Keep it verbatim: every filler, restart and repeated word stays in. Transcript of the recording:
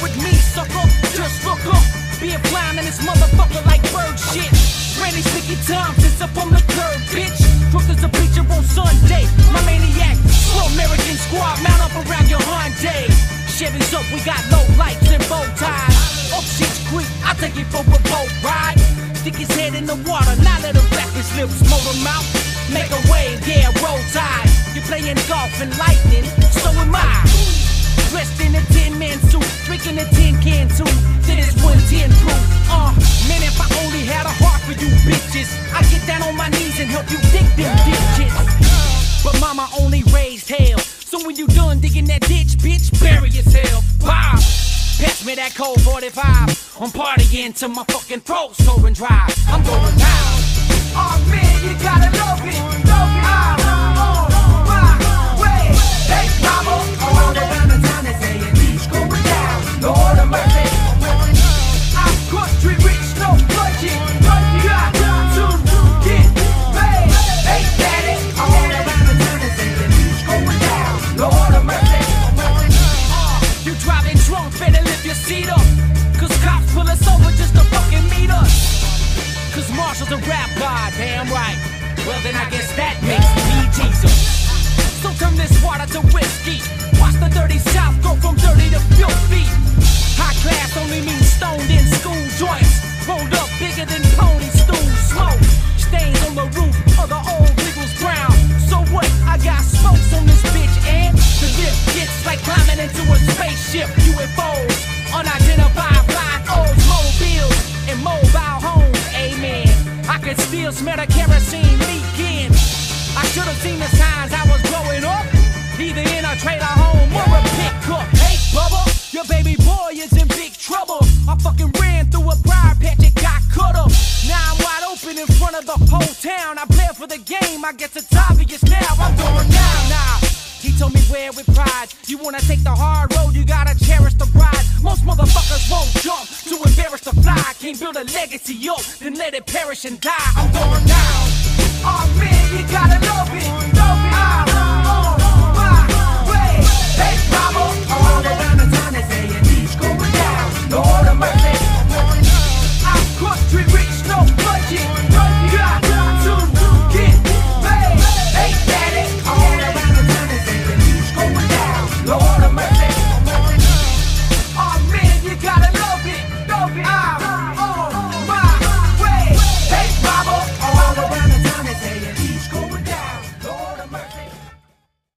with me, sucker. Just look up. Be a flying in this motherfucker like bird shit. Randy Sticky Thompson's up on the curb, bitch. Crook as a preacher on Sunday. My maniac, slow American squad, mount up around your Hyundai. Chevy's up, we got low lights and bow ties. Up shit's creek, I take it for a boat ride. Stick his head in the water, now let him wrap his lips, motor mouth. Make a wave, yeah, roll tide. You're playing golf and lightning, so am I. Dressed in a tin-man suit, drinking a tin can too. Then it's one ten proof. Uh, man, if I only had a heart for you bitches, I'd get down on my knees and help you dig them ditches. But mama only raised hell, so when you done digging that ditch, bitch, bury yourself. Bob, pass me that cold forty-five. I'm partying till my fucking throat's going dry. I'm going down. Oh man, you gotta love it. Love it. I'm on my way. Hey, mama, all around the town they saying he's going down. Lord of mercy. I'm country rich, no budget. Got to get paid. Hey, daddy, all around the town they saying he's going down. Lord of mercy. Uh, you driving drunk, better lift your seat up. Cause cops pull us over just to fucking meet us. Cause Marshall's a rap god, damn right. Well then I guess that makes me Jesus. So turn this water to whiskey. Watch the dirty South go from dirty to filthy. High class only means stoned in school joints. Rolled up bigger than pony stool smoke. Stains on the roof of the old Eagles ground. So what? I got smokes on this bitch and the lift gets like climbing into a spaceship. U F Os, unidentified flying O's, mobiles, and mobile homes. Amen. I could still smell the kerosene leaking. I should have seen the signs I was growing up. Either in a trailer home or a pickup. Hey, Bubba, your baby boy is in big trouble. I fucking ran through a briar patch and got cut up. Now I'm wide open in front of the whole town. I play for the game, I guess it's obvious now. I'm going down now. He told me wear with pride. You wanna take the hard road, you gotta cherish the ride. Most motherfuckers won't jump to embarrass the fly. Can't build a legacy up, then let it perish and die. I'm going down. Oh man, you gotta love it. Love